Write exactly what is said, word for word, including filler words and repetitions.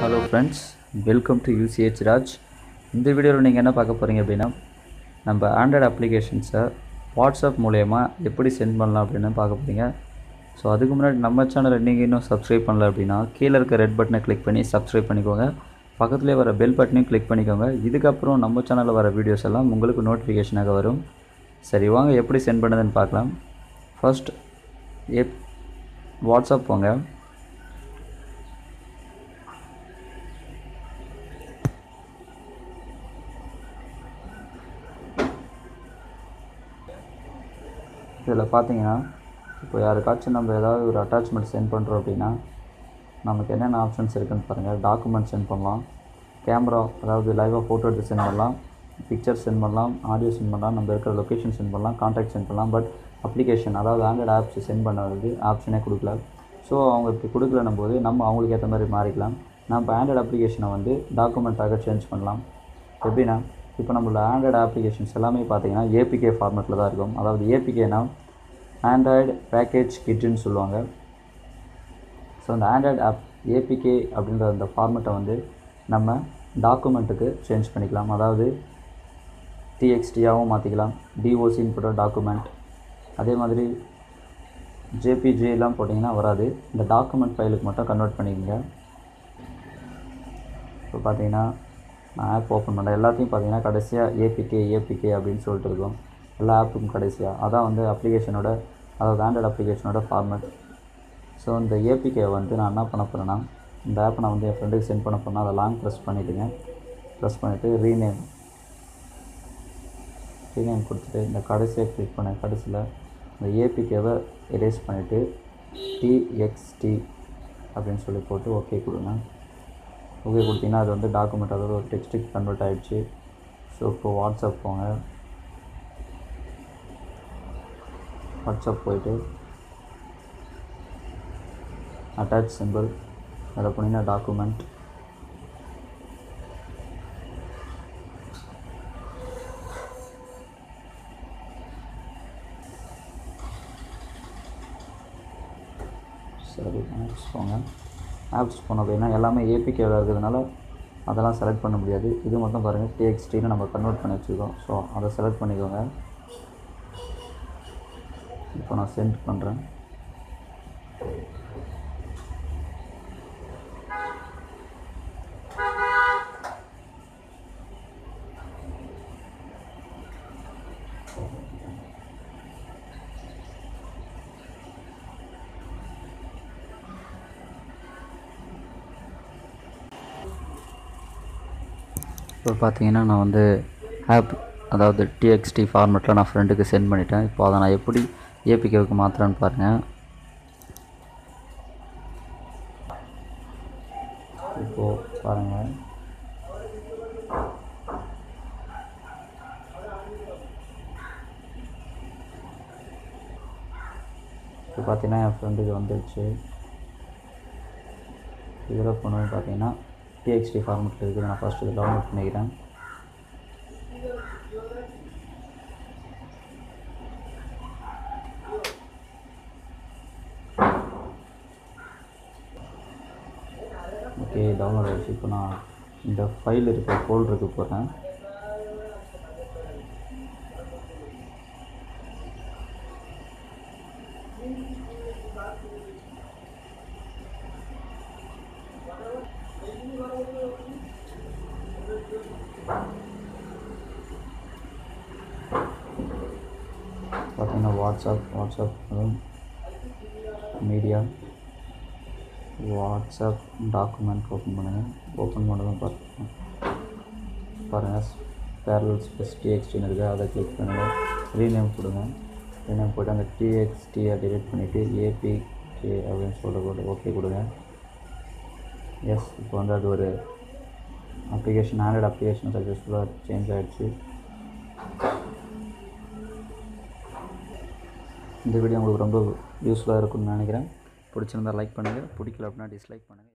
Hello friends, welcome to UCH Raj. இந்த வீடியோவில் நீங்கள் என்ன பார்க்க போகிறீங்க அப்படின்னா, நம்ம ஆண்ட்ராய்டு அப்ளிகேஷன்ஸை வாட்ஸ்அப் மூலயமா எப்படி சென்ட் பண்ணலாம் அப்படின்னு பார்க்க போகிறீங்க. ஸோ அதுக்கு முன்னாடி நம்ம சேனலை நீங்கள் இன்னும் சப்ஸ்கிரைப் பண்ணல அப்படின்னா கீழே இருக்க ரெட் பட்டனை கிளிக் பண்ணி சப்ஸ்கிரைப் பண்ணிக்கோங்க. பக்கத்துலேயே வர பெல் பட்டனையும் கிளிக் பண்ணிக்கோங்க. இதுக்கப்புறம் நம்ம சேனலில் வர வீடியோஸ் எல்லாம் உங்களுக்கு நோட்டிஃபிகேஷனாக வரும். சரி, வாங்க எப்படி சென்ட் பண்ணுதுன்னு பார்க்கலாம். ஃபர்ஸ்ட் எப் வாட்ஸ்அப் போங்க. இதில் பார்த்தீங்கன்னா, இப்போ யாருக்காச்சும் நம்ம ஏதாவது ஒரு அட்டாச்மெண்ட் சென்ட் பண்ணுறோம் அப்படின்னா நமக்கு என்னென்ன ஆப்ஷன்ஸ் இருக்குதுன்னு பாருங்கள். டாக்குமெண்ட் சென்ட் பண்ணலாம், கேமரா அதாவது லைவாக ஃபோட்டோ எடுத்து சென்ட் பண்ணலாம், பிக்சர் சென்ட் பண்ணலாம், ஆடியோ சென்ட் பண்ணலாம், நம்ம இருக்கிற லொக்கேஷன் சென்ட் பண்ணலாம், கான்டாக்ட் சென்ட் பண்ணலாம். பட் அப்ளிகேஷன் அதாவது ஆண்ட்ராய்டு ஆப்ஸ் சென்ட் பண்ணுறது ஆப்ஷனே கொடுக்கல. ஸோ அவங்க இப்படி கொடுக்கலன்னும் போது நம்ம அவங்களுக்கு ஏற்ற மாதிரி மாறிக்கலாம். நம்ம ஆண்ட்ராய்டு அப்ளிகேஷனை வந்து டாக்குமெண்ட்டாக சேஞ்ச் பண்ணலாம். எப்படின்னா, இப்போ நம்மளோட ஆண்ட்ராய்டு அப்ளிகேஷன்ஸ் எல்லாமே பார்த்தீங்கன்னா ஏபிகே ஃபார்மேட்டில் தான் இருக்கும். அதாவது ஏபிகேனா ஆண்ட்ராய்டு பேக்கேஜ் கிட்னு சொல்லுவாங்க. ஸோ அந்த ஆண்ட்ராய்டு ஆப் ஏபிகே அப்படின்ற அந்த ஃபார்மேட்டை வந்து நம்ம டாக்குமெண்ட்டுக்கு சேஞ்ச் பண்ணிக்கலாம். அதாவது டிஎக்ஸ்டியாகவும் மாற்றிக்கலாம், டிஓசின்னு போட்ட டாக்குமெண்ட். அதே மாதிரி ஜேபிஜேலாம் போட்டிங்கன்னா வராது, இந்த டாக்குமெண்ட் ஃபைலுக்கு மட்டும் கன்வெர்ட் பண்ணிக்கோங்க. இப்போ பார்த்தீங்கன்னா நான் ஆப் ஓப்பன் பண்ணுறேன். எல்லாத்தையும் பார்த்தீங்கன்னா கடைசியாக ஏபிகே ஏபிகே அப்படின்னு சொல்லிட்டு இருக்கும் எல்லா ஆப்புக்கும் கடைசியாக. அதான் வந்து அப்ளிகேஷனோட அதாவது ஆண்ட்ராய்டு அப்ளிகேஷனோட ஃபார்மேட். ஸோ இந்த ஏபிகே வந்து நான் என்ன பண்ண போகிறேன்னா, இந்த ஆப்பை நான் வந்து என் ஃப்ரெண்டுக்கு சென்ட் பண்ண போகிறேன்னா அதை லாங் ப்ரெஸ் பண்ணிவிட்டுங்க. ப்ரெஸ் பண்ணிவிட்டு ரீநேம் ரீநேம் கொடுத்துட்டு இந்த கடைசியை கிளிக் பண்ணேன். கடைசியில் இந்த ஏபிகேவை எரேஸ் பண்ணிவிட்டு டிஎக்ஸ்டி அப்படின்னு சொல்லி போட்டு ஓகே கொடுங்க. ஓகே கொடுத்தீங்கன்னா அது வந்து டாக்குமெண்ட் அதாவது ஒரு டெக்ஸ்ட்டுக்கு கன்வெர்ட் ஆகிடுச்சு. ஸோ இப்போது வாட்ஸ்அப் போங்க. வாட்ஸ்அப் போயிட்டு அட்டாச் சிம்பிள் அதில் போனீங்கன்னா டாக்குமெண்ட், சரி ஆப்ஸ் போங்க. ஆப்ஸ் போனோம் அப்படின்னா எல்லாமே ஏபிகேவில் இருக்கிறதுனால அதெல்லாம் செலக்ட் பண்ண முடியாது. இது மட்டும் பாருங்கள், டிஎக்ஸ்டின்னு நம்ம கன்வெர்ட் பண்ணி வச்சுருக்கோம். ஸோ அதை செலக்ட் பண்ணிக்கோங்க. இப்போ நான் சென்ட் பண்ணுறேன். இப்போ பார்த்தீங்கன்னா நான் வந்து ஆப் அதாவது டிஎக்ஸ்டி ஃபார்மேட்டில் நான் ஃப்ரெண்டுக்கு சென்ட் பண்ணிட்டேன். இப்போ அதை நான் எப்படி ஏபிகேவுக்கு மாற்றுறேன்னு பாருங்கள். இப்போது பாருங்கள், இப்போ பார்த்தீங்கன்னா என் ஃப்ரெண்டுக்கு வந்துடுச்சு. இதில் போனோன்னு பார்த்தீங்கன்னா டிஎக்ஸ்டி ஃபார்மேட்டில் இருக்குது. நான் ஃபஸ்ட்டு இதை டவுன்லோட் பண்ணிக்கிறேன். ஓகே, டவுன்லோட் ஆகிடுச்சு. இப்போ நான் இந்த ஃபைல் இருக்கிற ஃபோல்டருக்கு போகிறேன். பார்த்தீங்கன்னா WhatsApp WhatsApp media WhatsApp document open பண்ணுங்கள். ஓப்பன் பண்ணதும் பார்த்து பாருங்கள் பேரலல் ஸ்பேஸ் டிஎக்ஸ்டின்னு இருக்குது. அதை கிளிக் பண்ணுங்கள். ரீநேம் கொடுங்க. ரீநேம் போய்ட்டு அந்த டிஎக்ஸ்டியை டிலீட் பண்ணிவிட்டு ஏபிகே அப்படின்னு சொல்லிட்டு போட்டு ஓகே கொடுங்க. எஸ், இப்போ வந்து அது ஒரு அப்ளிகேஷன் ஆண்ட்ராய்டு அப்ளிகேஷன் சக்ஸஸ்ஃபுல்லாக சேஞ்ச் ஆகிடுச்சு. இந்த வீடியோ உங்களுக்கு ரொம்ப யூஸ்ஃபுல்லாக இருக்கும்னு நினைக்கிறேன். பிடிச்சிருந்தால் லைக் பண்ணுங்கள், பிடிக்கல அப்படின்னா டிஸ்லைக் பண்ணுங்கள்.